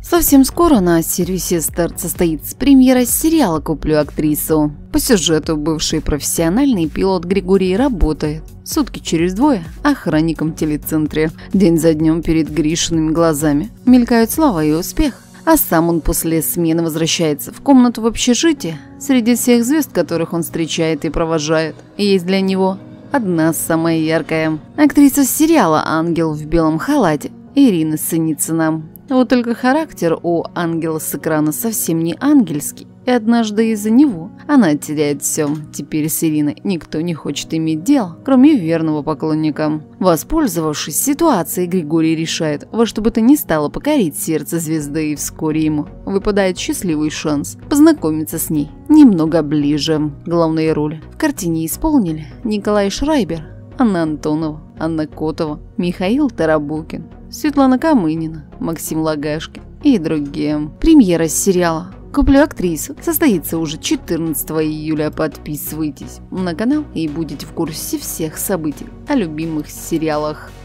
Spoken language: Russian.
Совсем скоро на сервисе Старт состоится премьера сериала «Куплю актрису». По сюжету бывший профессиональный пилот Григорий работает сутки через двое охранником в телецентре. День за днем перед Гришиными глазами мелькают слава и успех. А сам он после смены возвращается в комнату в общежитие. Среди всех звезд, которых он встречает и провожает, есть для него одна самая яркая. Актриса сериала «Ангел в белом халате» Ирина Синицына. Вот только характер у ангела с экрана совсем не ангельский. И однажды из-за него она теряет все. Теперь с Ириной никто не хочет иметь дело, кроме верного поклонника. Воспользовавшись ситуацией, Григорий решает во что бы то ни стало покорить сердце звезды, и вскоре ему выпадает счастливый шанс познакомиться с ней немного ближе. Главные роли в картине исполнили Николай Шрайбер, Анна Антонова, Анна Котова, Михаил Тарабукин, Светлана Камынина, Максим Лагашкин и другие. Премьера сериала «Куплю актрису» состоится уже 14 июля. Подписывайтесь на канал и будете в курсе всех событий о любимых сериалах.